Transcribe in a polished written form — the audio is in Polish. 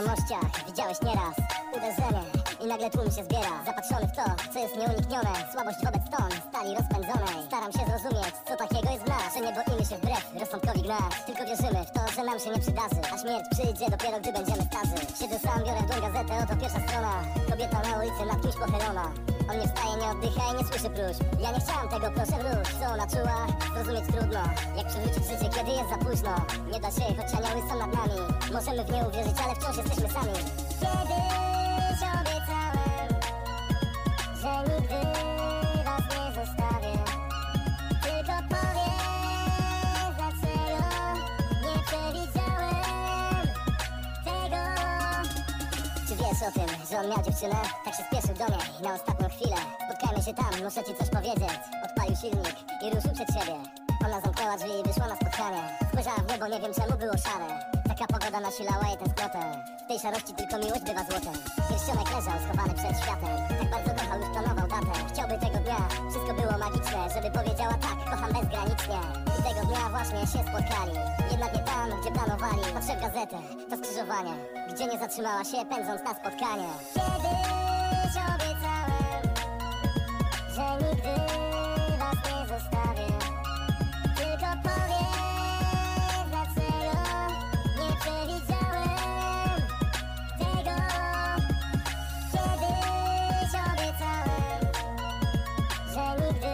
wiadomościach widziałeś nieraz uderzenie i nagle tłum się zbiera, zapatrzony w to, co jest nieuniknione. Słabość wobec ton stali rozpędzonej. Staram się zrozumieć, co takiego jest w nas, że nie boimy się wbrew rozsądkowi gnać. Tylko wierzymy w to, że nam się nie przydarzy, a śmierć przyjdzie dopiero, gdy będziemy starzy. Siedzę sam, biorę w dłoń gazetę, oto pierwsza strona. Kobieta na ulicy nad kimś pochylona. On nie wstaje, nie oddycha i nie słyszy próśb. Ja nie chciałam tego, proszę wróć. Co ona czuła? Zrozumieć trudno. Jak przywrócić życie, kiedy jest za późno? Nie da się, choć anioły są nad nami. Możemy w nie uwierzyć, ale wciąż jesteśmy sami. Kiedyś obiecałem, że nigdy was nie zostawię. Tylko powiedz, dlaczego nie przewidziałem tego. Czy wiesz o tym, że on miał dziewczynę? Tak się spieszył do niej na ostatnią chwilę. Spotkajmy się tam, muszę ci coś powiedzieć. Odpalił silnik i ruszył przed siebie. Ona zamknęła drzwi i wyszła na spotkanie. Spojrzała w niebo, nie wiem czemu było szare. Taka pogoda nasilała jej tęsknotę. W tej szarości tylko miłość bywa złotem. Pierścionek leżał schowany przed światem. Tak bardzo kochał, już planował datę. Chciałby tego dnia, wszystko było magiczne, żeby powiedziała tak, kocham bezgranicznie. I tego dnia właśnie się spotkali. Jednak nie tam, gdzie planowali. Patrzę w gazetę, to skrzyżowanie, gdzie nie zatrzymała się, pędząc na spotkanie. Kiedyś obiecałem, że nigdy was nie zostawię. Tylko powiedz, dlaczego nie przewidziałem tego. Kiedyś obiecałem, że nigdy